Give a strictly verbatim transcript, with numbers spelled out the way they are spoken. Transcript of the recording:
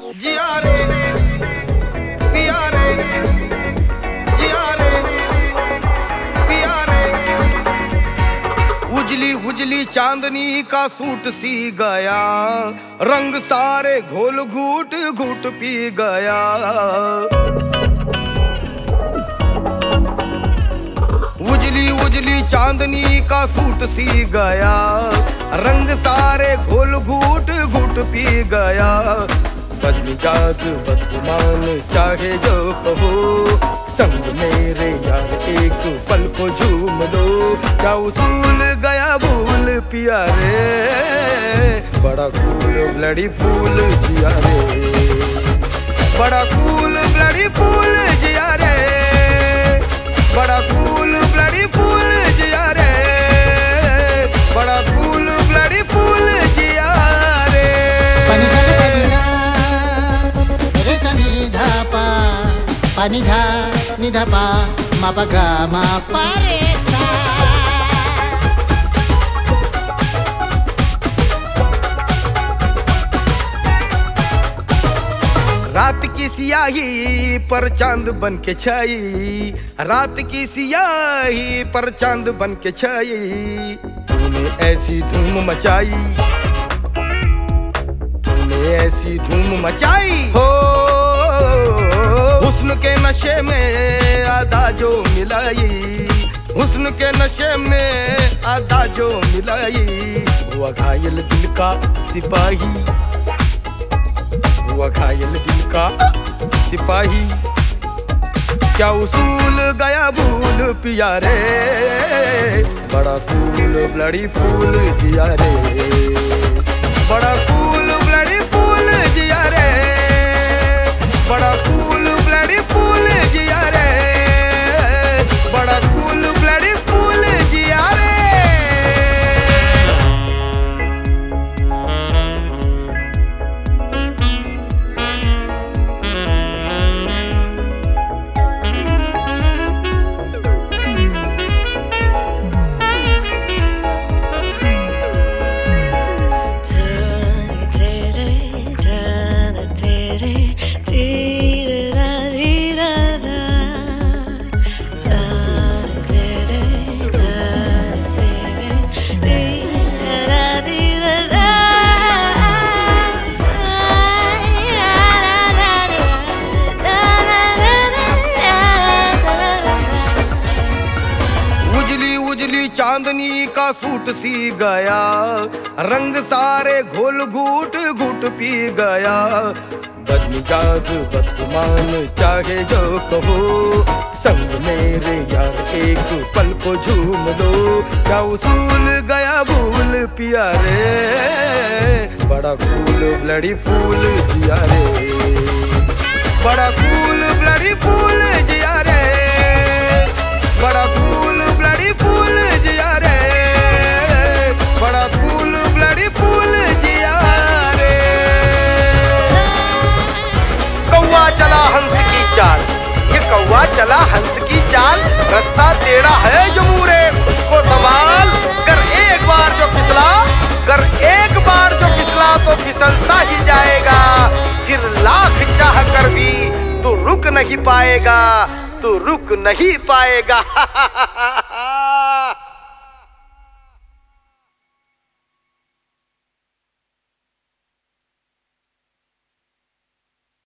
जिया रे पिया रे, जिया रे पिया रे। उजली उजली चांदनी का सूट सी गया, रंग सारे घोल घूट घूट पी गया। उजली उजली चांदनी का सूट सी गया, रंग सारे घोल घूट घूट पी गया। बदमिजाज बदगुमान चाहे जो कहो, संग मेरे यार एक पल को झूम लो। क्या उसूल गया भूल पिया रे, बड़ा कूल ब्लडी फूल जिया रे, बड़ा कूल ब्लडी फूल जिया रे, बड़ा कूल ब्लडी फूल जिया रे, बड़ा कूल ब्लडी फूल जिया रे। Pani dha ni dha pa ma pa ga ma pa re sa। रात की सियाही पर चांद बन के छाई, रात की सियाही पर चांद बन के छाई। तूने ऐसी धूम मचाई, तूने ऐसी धूम मचाई हो। हुस्न के नशे में आधा जो मिलाई, हुस्न के नशे में आधा जो मिलाई। हुआ घायल दिल का सिपाही, हुआ घायल दिल का सिपाही। क्या उसूल गया भूल पिया रे, बड़ा कूल ब्लडी फूल जिया रे, बड़ा कूल ब्लडी फूल जिया रे, बड़ा कूल ब्लडी फूल जिया रे, बड़ा कूल ब्लडी फूल जिया रे। चांदनी का सूट सी गया, रंग सारे घोल घूट घूट पी गया। बदमिजाज बदगुमान चाहे जो कहो, संग मेरे यार एक पल को झूम लो। क्या उसूल गया भूल पिया रे, बड़ा कूल ब्लडी फूल जिया रे, बड़ा कूल ब्लडी फूल जिया रे, बड़ा कूल ब्लडी फूल जिया रे, बड़ा कूल ब्लडी फूल जिया रे। कौवा चला हंस की चाल, ये कौवा चला हंस की चाल। रास्ता टेढ़ा है जो मुरे खुद को संभाल। कर एक बार जो फिसला, कर एक बार जो फिसला तो फिसलता ही जाएगा। फिर लाख चाह कर भी तू रुक नहीं पाएगा, तू रुक नहीं पाएगा।